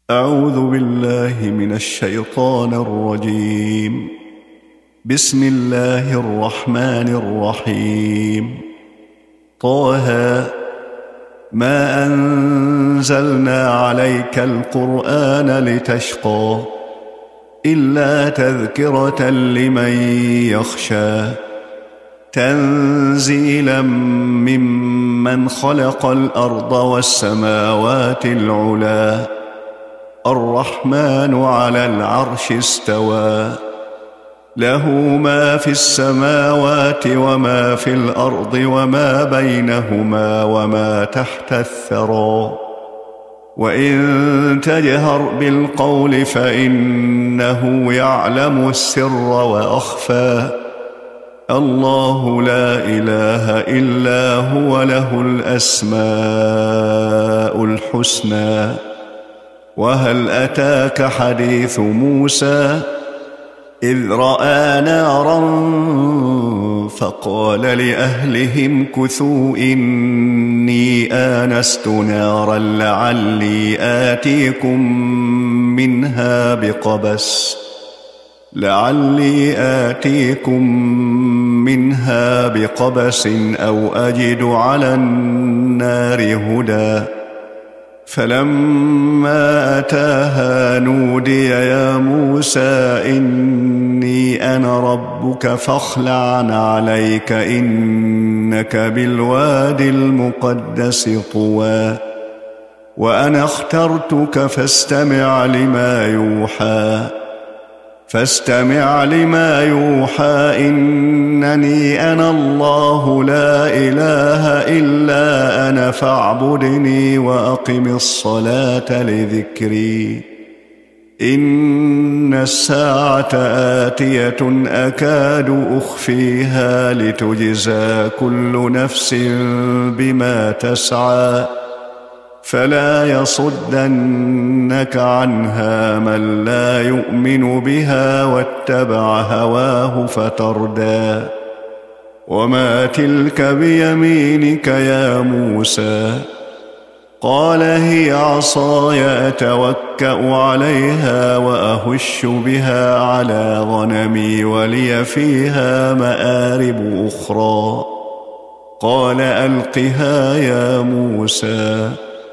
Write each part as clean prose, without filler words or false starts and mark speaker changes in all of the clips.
Speaker 1: أعوذ بالله من الشيطان الرجيم. بسم الله الرحمن الرحيم. طه ما أنزلنا عليك القرآن لتشقى إلا تذكرة لمن يخشى تنزيلا ممن خلق الأرض والسماوات العلى الرحمن على العرش استوى له ما في السماوات وما في الأرض وما بينهما وما تحت الثرى وإن تجهر بالقول فإنه يعلم السر وأخفى الله لا إله إلا هو له الأسماء الحسنى. وهل أتاك حديث موسى إذ رأى نارا فقال لأهلهم كثوا إني آنست نارا لعلي آتيكم منها بقبس أو أجد على النار هدى. فلما أتاها نودي يا موسى إني أنا ربك فاخلع عليك إنك بالوادي المقدس طوى وأنا اخترتك فاستمع لما يوحى إنني أنا الله لا إله إلا أنا فاعبدني وأقم الصلاة لذكري إن الساعة آتية أكاد أخفيها لتجزى كل نفس بما تسعى فلا يصدنك عنها من لا يؤمن بها واتبع هواه فتردى. وما تلك بيمينك يا موسى قال هي عصاي أتوكأ عليها وأهش بها على غنمي ولي فيها مآرب أخرى. قال ألقها يا موسى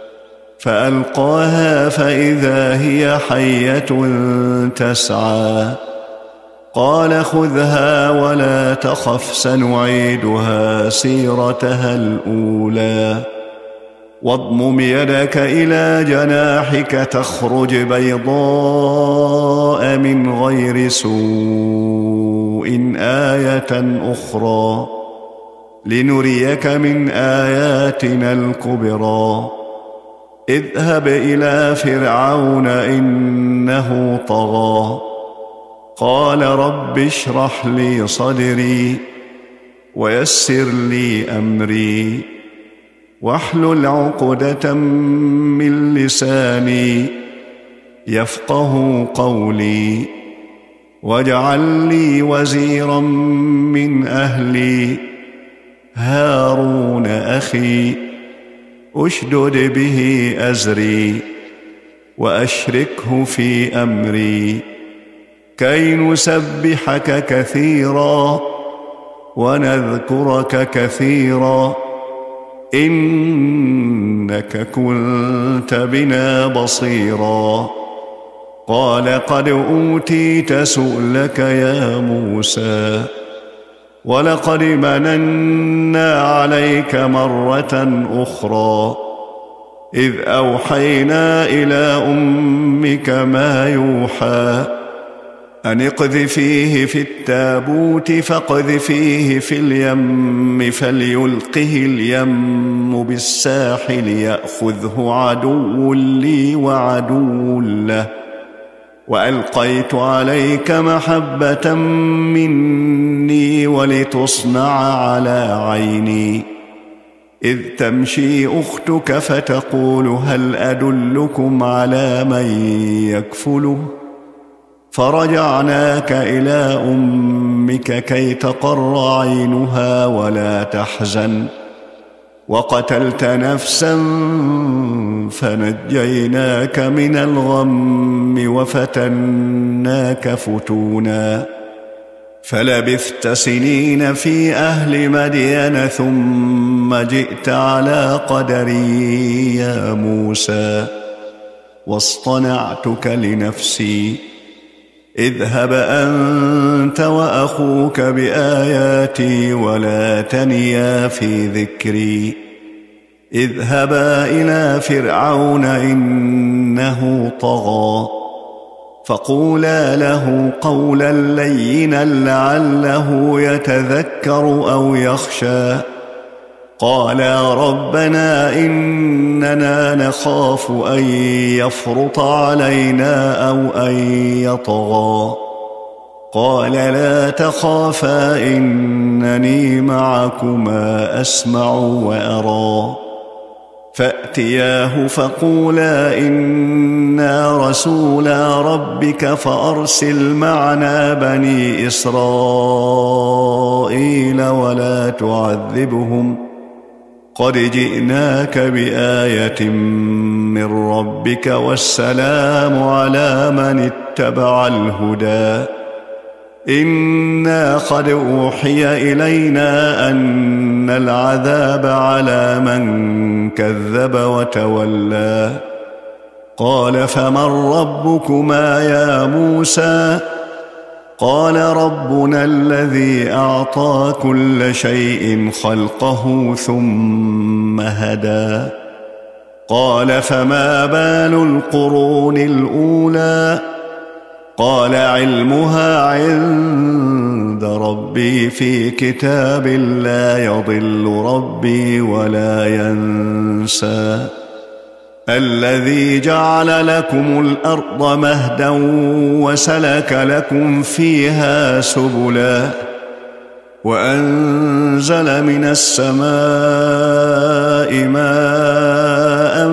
Speaker 1: فألقاها فإذا هي حية تسعى. قال خذها ولا تخف سنعيدها سيرتها الأولى واضمم يدك إلى جناحك تخرج بيضاء من غير سوء آية أخرى لنريك من آياتنا الكبرى. اذهب إلى فرعون إنه طغى قال رب اشرح لي صدري ويسر لي أمري واحلل عقدة من لساني يفقه قولي واجعل لي وزيرا من أهلي هارون أخي أشدد به أزري وأشركه في أمري كي نسبحك كثيرا ونذكرك كثيرا إنك كنت بنا بصيرا. قال قد أوتيت سؤلك يا موسى ولقد مننا عليك مرة أخرى إذ أوحينا إلى أمك ما يوحى أن اقذفيه في التابوت فاقذفيه في اليم فليلقه اليم بالساحل يأخذه عدو لي وعدو له وألقيت عليك محبة مني ولتصنع على عيني إذ تمشي أختك فتقول هل أدلكم على من يكفله فرجعناك إلى أمك كي تقر عينها ولا تحزن وقتلت نفسا فنجيناك من الغم وفتناك فتونا فلبثت سنين في أهل مدين ثم جئت على قدري يا موسى واصطنعتك لنفسي اذهب أنت وأخوك بآياتي ولا تنيا في ذكري اذهبا إلى فرعون إنه طغى فقولا له قولا لينا لعله يتذكر أو يخشى قالا ربنا إننا نخاف أن يفرط علينا أو أن يطغى قال لا تخافا إنني معكما أسمع وأرى فأتياه فقولا إنا رسولا ربك فأرسل معنا بني إسرائيل ولا تعذبهم قد جئناك بآية من ربك والسلام على من اتبع الهدى إنا قد أوحي إلينا أن العذاب على من كذب وتولى قال فمن ربكما يا موسى قال ربنا الذي أعطى كل شيء خلقه ثم هدى قال فما بال القرون الأولى قال علمها عند ربي في كتاب لا يضل ربي ولا ينسى الذي جعل لكم الأرض مهدا وسلك لكم فيها سبلا وأنزل من السماء ماء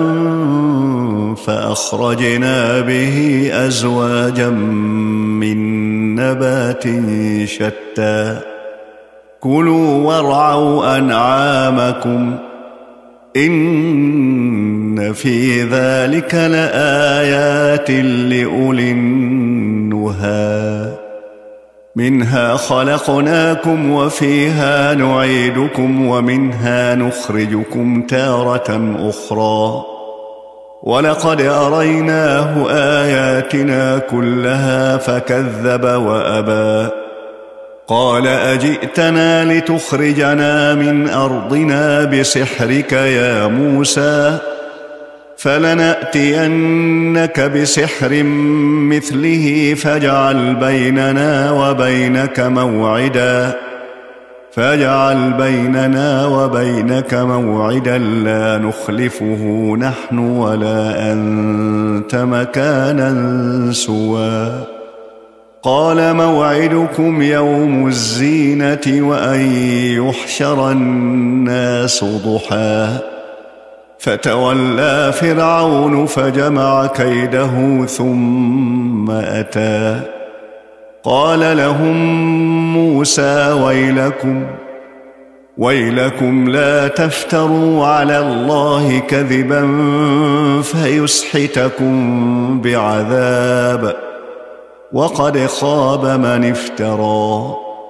Speaker 1: فأخرجنا به أزواجا من نبات شتى كلوا وارعوا أنعامكم إن في ذلك لآيات لأولي النهى منها خلقناكم وفيها نعيدكم ومنها نخرجكم تارة أخرى ولقد أريناه آياتنا كلها فكذب وأبى قال أجئتنا لتخرجنا من أرضنا بسحرك يا موسى فلنأتينك بسحر مثله فاجعل بيننا وبينك موعدا لا نخلفه نحن ولا أنت مكانا سوى قال موعدكم يوم الزينة وأن يحشر الناس ضحى فتولى فرعون فجمع كيده ثم أتى قال لهم موسى ويلكم لا تفتروا على الله كذبا فيسحتكم بعذاب وقد خاب من افترى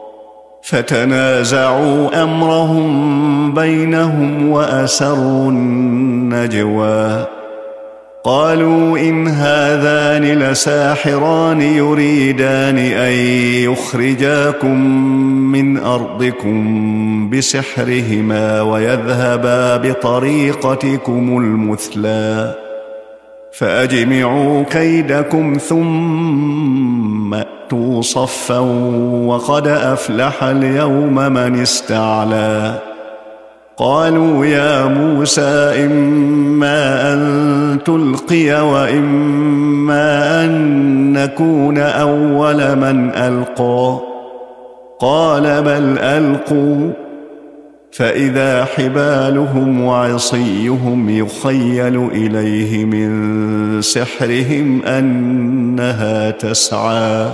Speaker 1: فتنازعوا أمرهم بينهم وأسروا النجوى قالوا إن هذان لساحران يريدان أن يخرجاكم من أرضكم بسحرهما ويذهبا بطريقتكم المثلى فأجمعوا كيدكم ثم أتوا صفا وقد أفلح اليوم من استعلى قالوا يا موسى إما أن تلقي وإما أن نكون أول من ألقى قال بل ألقوا فإذا حبالهم وعصيهم يخيل إليه من سحرهم أنها تسعى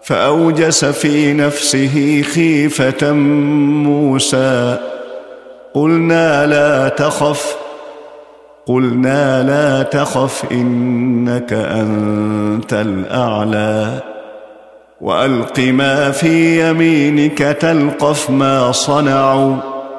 Speaker 1: فأوجس في نفسه خيفة موسى قلنا لا تخف إنك أنت الأعلى وألق ما في يمينك تلقف ما صنعوا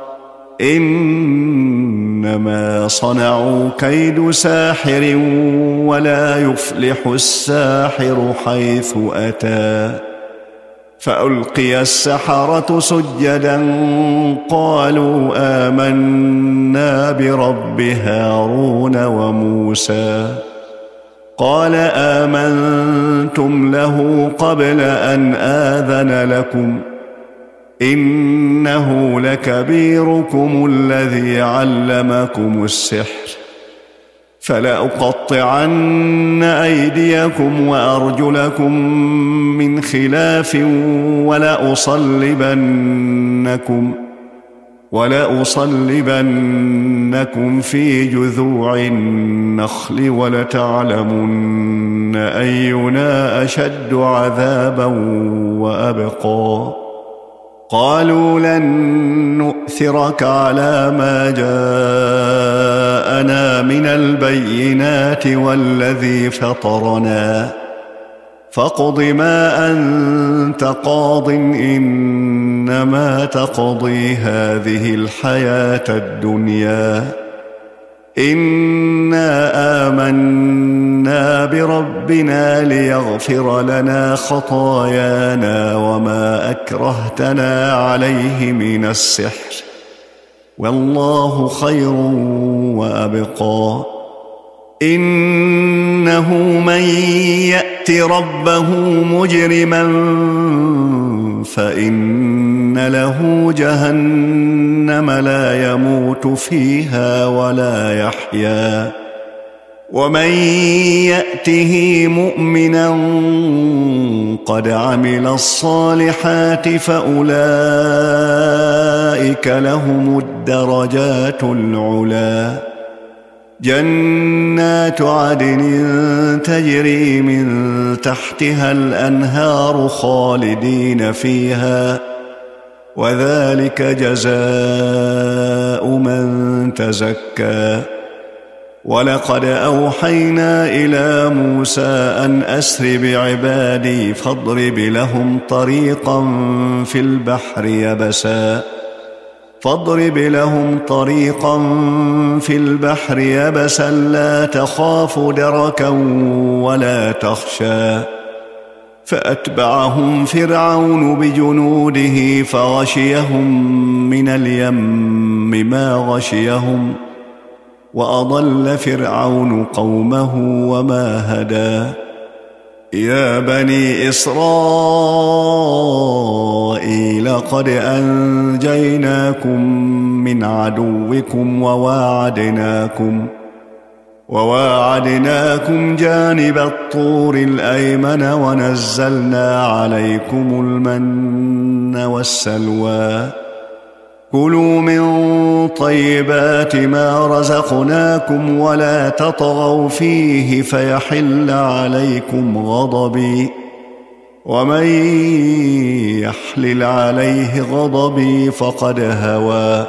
Speaker 1: إنما صنعوا كيد ساحر ولا يفلح الساحر حيث أتى فألقي السحرة سجدا قالوا آمنا برب هارون وموسى قال آمنتم له قبل أن آذن لكم إنه لكبيركم الذي علمكم السحر فلأقطعن أيديكم وأرجلكم من خلاف ولأصلبنكم في جذوع النخل ولتعلمن أينا أشد عذابا وأبقى قالوا لن نؤثرك على ما جاءنا من البينات والذي فطرنا فاقض ما أنت قاض إنما تقضي هذه الحياة الدنيا إنا آمنا بربنا ليغفر لنا خطايانا وما أكرهتنا عليه من السحر والله خير وأبقى إنه من يأت ربه مجرما فإن له جهنم لا يموت فيها ولا يحيا ومن يأته مؤمنا قد عمل الصالحات فأولئك لهم الدرجات العلى جنات عدن تجري من تحتها الأنهار خالدين فيها وذلك جزاء من تزكى ولقد أوحينا إلى موسى أن أسر بعبادي فاضرب لهم طريقا في البحر يبسا لا تخاف دركا ولا تخشى فأتبعهم فرعون بجنوده فغشيهم من اليم ما غشيهم وأضل فرعون قومه وما هدى يا بني إسرائيل قد أنجيناكم من عدوكم وواعدناكم جانب الطور الأيمن ونزلنا عليكم المن والسلوى كلوا من طيبات ما رزقناكم ولا تطغوا فيه فيحل عليكم غضبي ومن يحلل عليه غضبي فقد هوى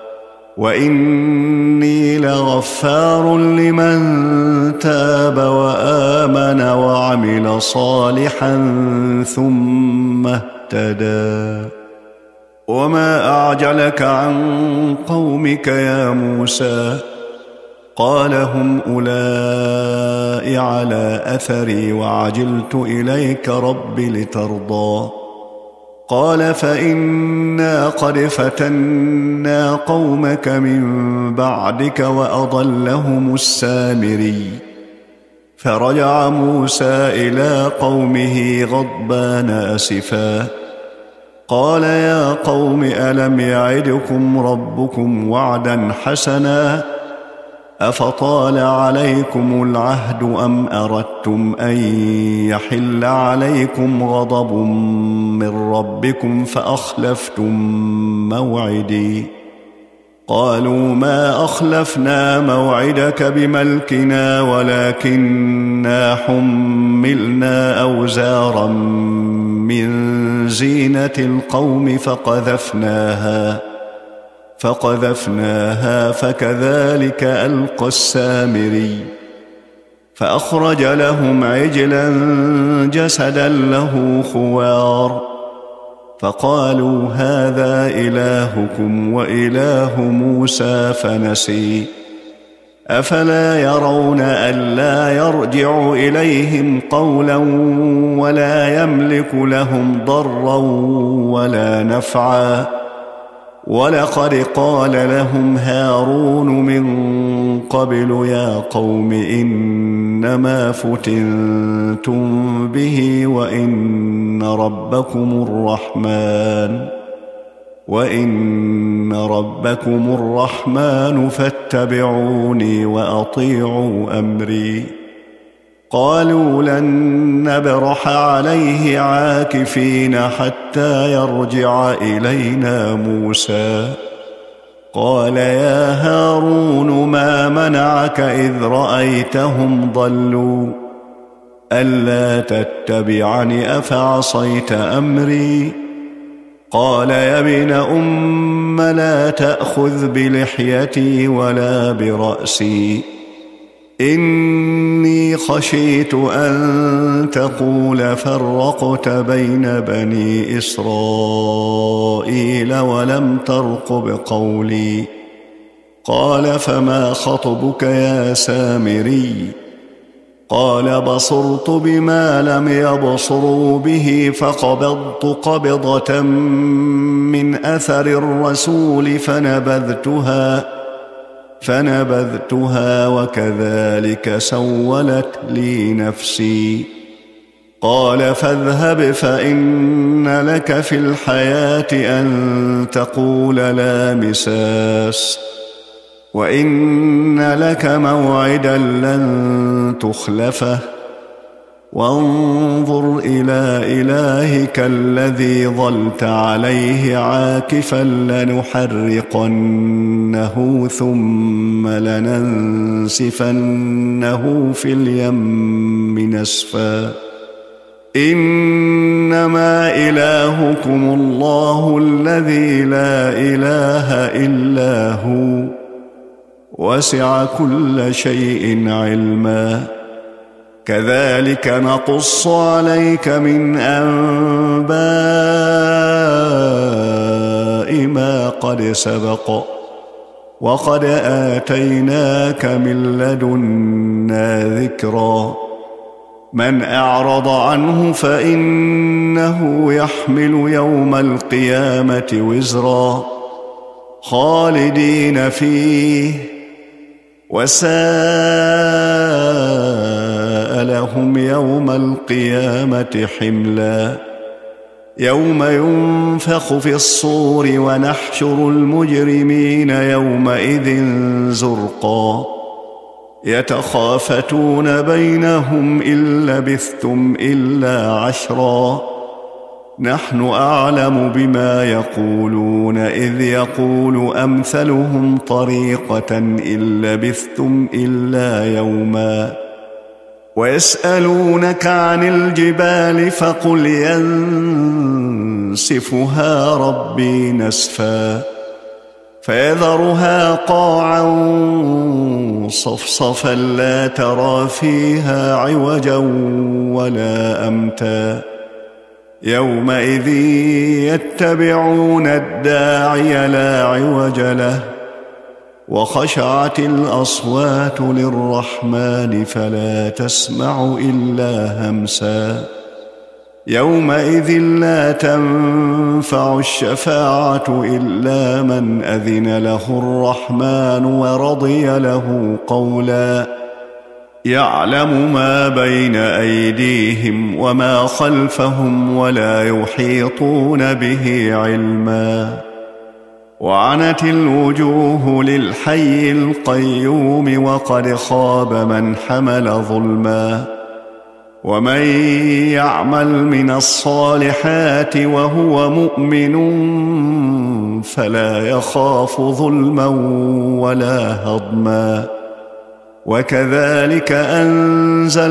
Speaker 1: وإني لغفار لمن تاب وآمن وعمل صالحا ثم اهتدى وما أعجلك عن قومك يا موسى قال هم أولئك على أثري وعجلت إليك رب لترضى قال فإنا قد فتنا قومك من بعدك وأضلهم السامري فرجع موسى إلى قومه غضبان أسفا قال يا قوم ألم يعدكم ربكم وعدا حسنا أفطال عليكم العهد أم أردتم أن يحل عليكم غضب من ربكم فأخلفتم موعدي قالوا ما أخلفنا موعدك بملكنا ولكننا حملنا أوزارا من زينة القوم فقذفناها فكذلك ألقى السامري فأخرج لهم عجلا جسدا له خوار فقالوا هذا إلهكم وإله موسى فنسي أفلا يرون ألا يرجع إليهم قولا ولا يملك لهم ضرا ولا نفعا ولقد قال لهم هارون من قبل يا قوم إنما فتنتم به وإن ربكم الرحمن فاتبعوني وأطيعوا أمري قالوا لن نبرح عليه عاكفين حتى يرجع إلينا موسى قال يا هارون ما منعك إذ رأيتهم ضلوا ألا تتبعني أفعصيت أمري قال يا ابن أم لا تأخذ بلحيتي ولا برأسي إني خشيت أن تقول فرقت بين بني إسرائيل ولم ترقب قولي قال فما خطبك يا سامري قال بصرت بما لم يبصروا به فقبضت قبضة من أثر الرسول فنبذتها وكذلك سولت لي نفسي قال فاذهب فإن لك في الحياة أن تقول لا مساس وإن لك موعدا لن تخلفه وانظر إلى إلهك الذي ظلت عليه عاكفا لنحرقنه ثم لننسفنه في اليم نسفا إنما إلهكم الله الذي لا إله إلا هو وسع كل شيء علما كذلك نقص عليك من أنباء ما قد سبق وقد آتيناك من لدنا ذكرا من أعرض عنه فإنه يحمل يوم القيامة وزرا خالدين فيه وساء لهم يوم القيامة حملا يوم ينفخ في الصور ونحشر المجرمين يومئذ زرقا يتخافتون بينهم إن لبثتم إلا عشرا نحن أعلم بما يقولون إذ يقول أمثلهم طريقة إن لبثتم إلا يوما ويسألونك عن الجبال فقل ينسفها ربي نسفا فيذرها قاعا صفصفا لا ترى فيها عوجا ولا أمتا يومئذ يتبعون الداعي لا عوج له وخشعت الأصوات للرحمن فلا تسمع إلا همسا يومئذ لا تنفع الشفاعة إلا من أذن له الرحمن ورضي له قولا يعلم ما بين أيديهم وما خلفهم ولا يحيطون به علما وعنت الوجوه للحي القيوم وقد خاب من حمل ظلما ومن يعمل من الصالحات وهو مؤمن فلا يخاف ظلما ولا هضما وكذلك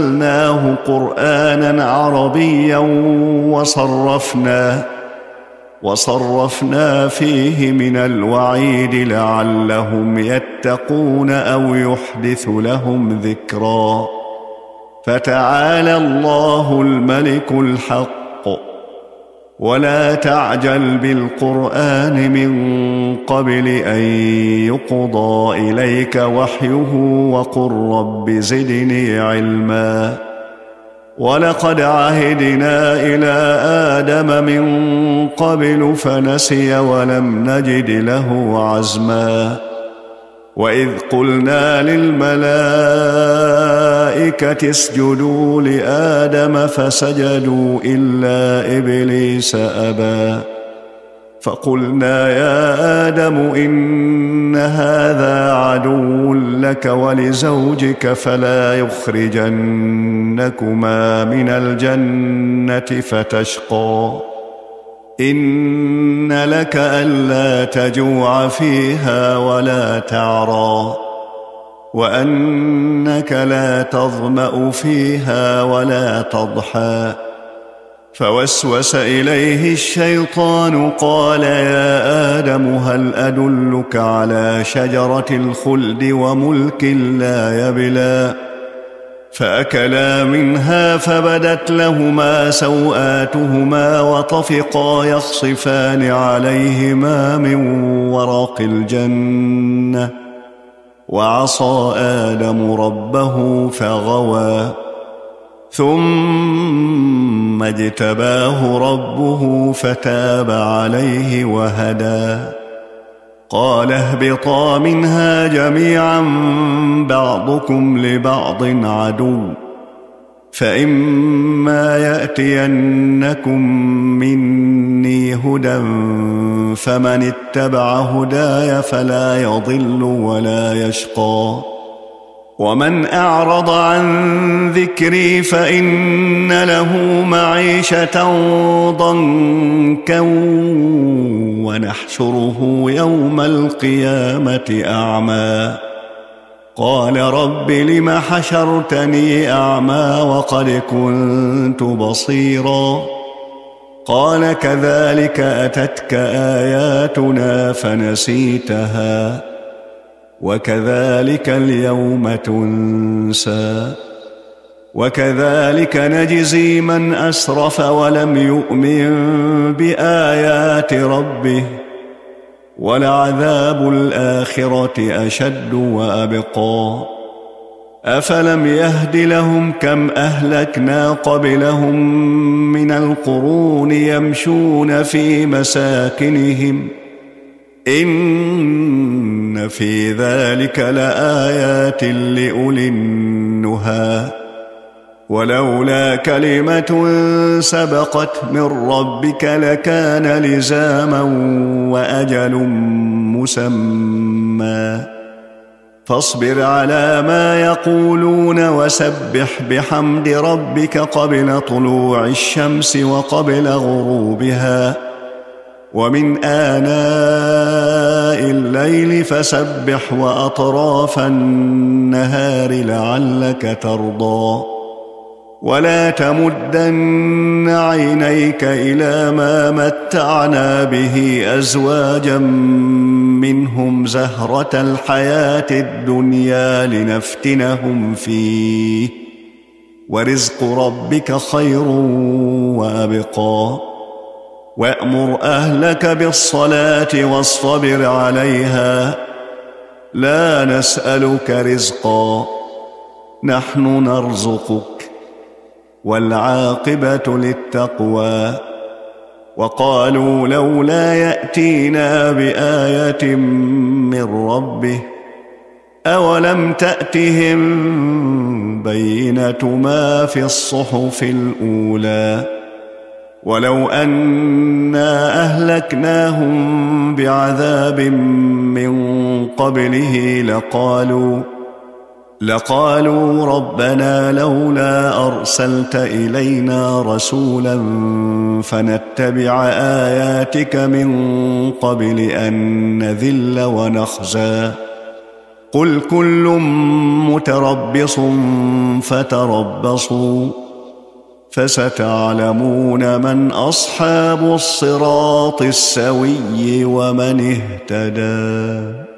Speaker 1: أنزلناه قرآنا عربيا وصرفنا فيه من الوعيد لعلهم يتقون أو يحدث لهم ذكرا. فتعالى الله الملك الحق ولا تعجل بالقرآن من قبل أن يقضى إليك وحيه وقل رب زدني علما. ولقد عهدنا إلى آدم من قبل فنسي ولم نجد له عزما. وإذ قلنا للملائكة اسجدوا لآدم فسجدوا إلا إبليس أبى. فقلنا يا آدم إن هذا عدو لك ولزوجك فلا يخرجنكما من الجنة فتشقى. إن لك ألا تجوع فيها ولا تعرى وأنك لا تظمأ فيها ولا تضحى. فوسوس إليه الشيطان قال يا آدم هل أدلك على شجرة الخلد وملك لا يبلى. فأكلا منها فبدت لهما سوآتهما وطفقا يخصفان عليهما من ورق الجنة. وعصى آدم ربه فغوى ثم اجتباه ربه فتاب عليه وهدى. قال اهبطا منها جميعا بعضكم لبعض عدو فإما يأتينكم مني هدى فمن اتبع هداي فلا يضل ولا يشقى. ومن أعرض عن ذكري فإن له معيشة ضنكا ونحشره يوم القيامة أعمى. قال رب لم حشرتني أعمى وقد كنت بصيرا. قال كذلك أتتك آياتنا فنسيتها وكذلك اليوم تنسى. وكذلك نجزي من أسرف ولم يؤمن بآيات ربه ولعذاب الآخرة أشد وأبقى. أفلم يهد لهم كم أهلكنا قبلهم من القرون يمشون في مساكنهم إن في ذلك لآيات لأولي النهى. ولولا كلمة سبقت من ربك لكان لزاما وأجل مسمى. فاصبر على ما يقولون وسبح بحمد ربك قبل طلوع الشمس وقبل غروبها ومن آناء الليل فسبح وأطراف النهار لعلك ترضى. ولا تمدن عينيك إلى ما متعنا به أزواجا منهم زهرة الحياة الدنيا لنفتنهم فيه ورزق ربك خير وأبقى. وأمر أهلك بالصلاة واصطبر عليها لا نسألك رزقا نحن نرزقك والعاقبة للتقوى. وقالوا لولا يأتينا بآية من ربه أولم تأتهم بينة ما في الصحف الأولى. ولو أنا أهلكناهم بعذاب من قبله لقالوا ربنا لولا أرسلت إلينا رسولا فنتبع آياتك من قبل أن نذل ونخزى. قل كل متربص فتربصوا فستعلمون من أصحاب الصراط السوي ومن اهتدى.